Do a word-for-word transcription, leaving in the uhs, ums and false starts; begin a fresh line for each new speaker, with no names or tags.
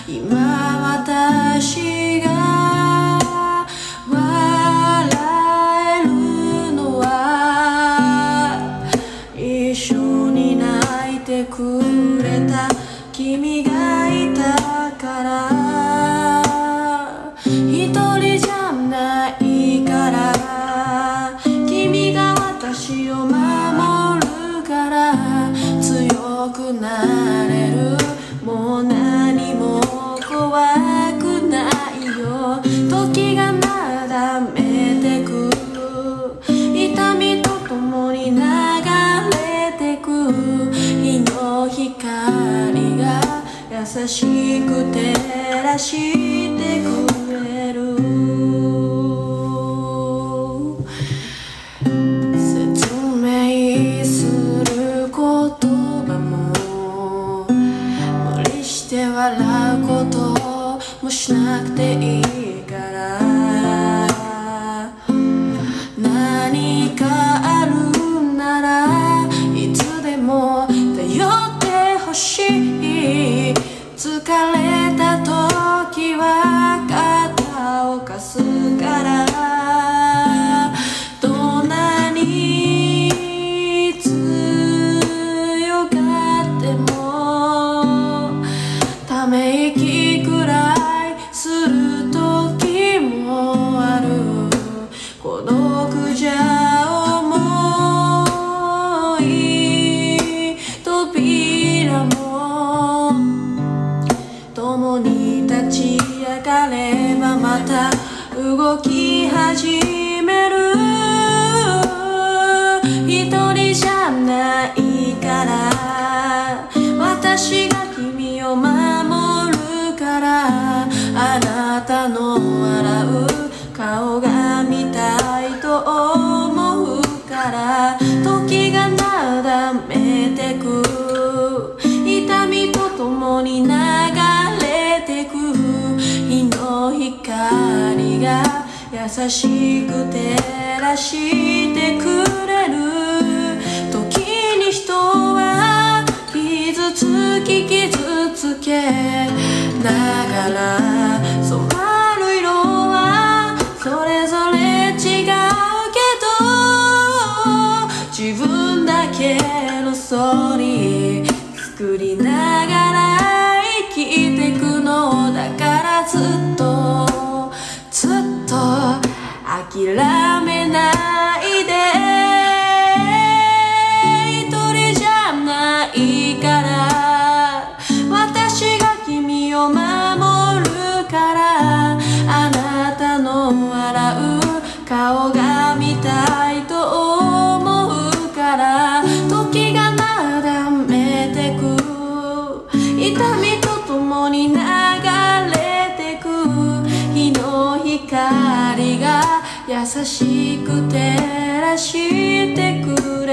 今私が笑えるのは一緒に泣いてくれた君がいたから一人じゃないから君が私を守るから強くなれるもう何も怖くないよ時がなだめてく痛みとともに流れてく日の光が優しく照らしてくれる説明する言葉も無理して笑うこともしなくていいから何かあるならいつでも頼ってほしい疲れた時は肩を貸すからどんなに強がってもため息くらいする時もある孤独じゃ重い扉も共に立ち上がればまた動き始める一人じゃないから私が君を守るからあなたの笑う顔が見たいと思うから時がなだめてく痛みとともに流れてく日の光が優しく照らしてくれる時に人は傷つき傷つけながら染まる色はそれぞれ違うけど自分だけのストーリー作りながら生きてくのだからずっとずっと諦めないで一人じゃないから私が君を守るからあなたの笑う顔が見たいと思うから時がなだめてく痛みとともに流れてく日の光が優しく照らしてく